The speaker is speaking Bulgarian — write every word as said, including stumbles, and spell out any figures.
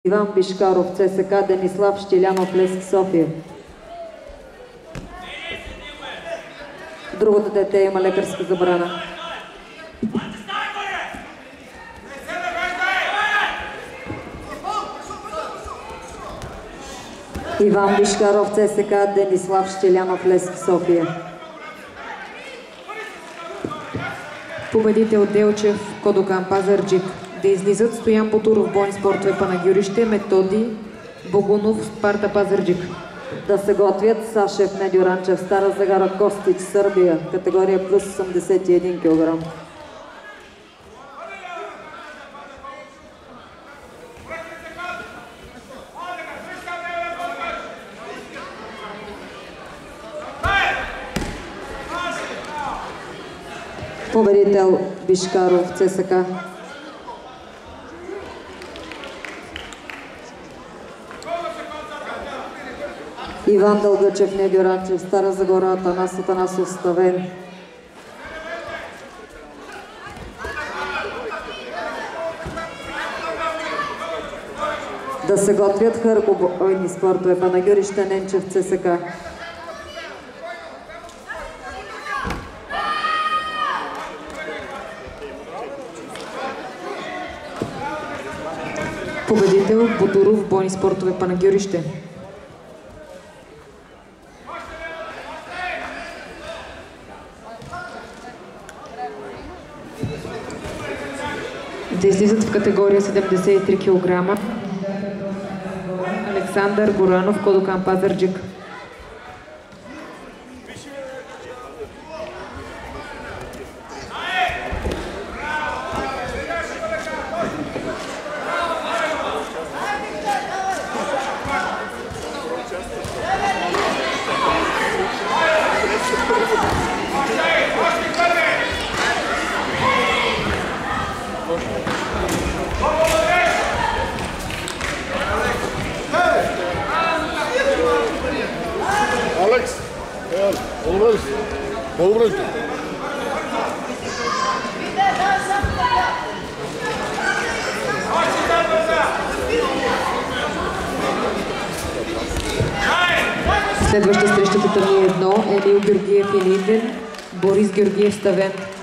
Иван Бишкаров, ЦСКА, Денислав Щелянов, Левски, София. Другото дете има лекарска забрана. Иван Бишкаров, ЦСКА, Денислав Щелянов, Левски, София. Победител Делчев, Кодокан, Пазарджик. Да излизат Стоян Ботуров, Бойни спортове, Панагюрище, Методи Богунов, Спарта, Пазарджик. Да се готвят Сашев, Недю Ранчев, Стара Загора, Костич, Сърбия, категория плюс осемдесет и един килограма. Победител Бишкаров, ЦСКА. Иван Дългачев, Недю Ранчев, Стара Загора, Атанас Атанасов, Ставен. Да се готвят Хърко, Бойни спортове, Панагюрище, Ненчев, ЦСКА. Победител Ботуров, Бойни спортове, Панагюрище. Да излизат в категория седемдесет и три килограма Александър Горанов, Кодокан, Пазарджик. Алекс, olmaz. Olmaz. Следваща срещата турнир едно, Емил Георгиев и Линден, Борис Георгиев, Ставен.